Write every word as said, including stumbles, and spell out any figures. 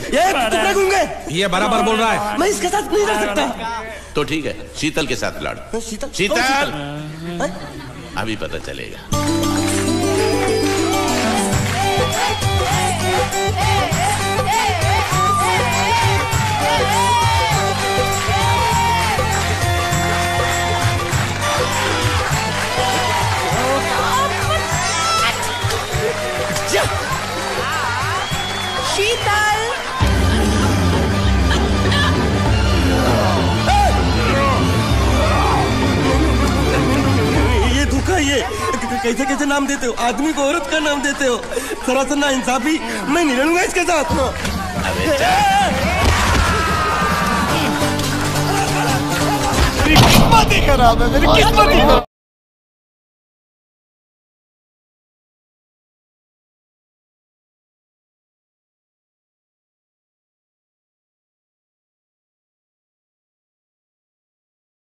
ये टुकड़े गूंगे। ये बराबर बोल रहा है। मैं इसके साथ नहीं रह सकता। तो ठीक है, शीतल के साथ लड़। शीतल, शीतल अभी पता चलेगा। शीतल ये धोखा, ये कैसे कैसे नाम देते हो? आदमी को औरत का नाम देते हो। सरासर ना इंसाफी। मैं नहीं लड़ूंगा इसके साथ। मेरी किस्मत ही खराब है, मेरी किस्मत ही खराब।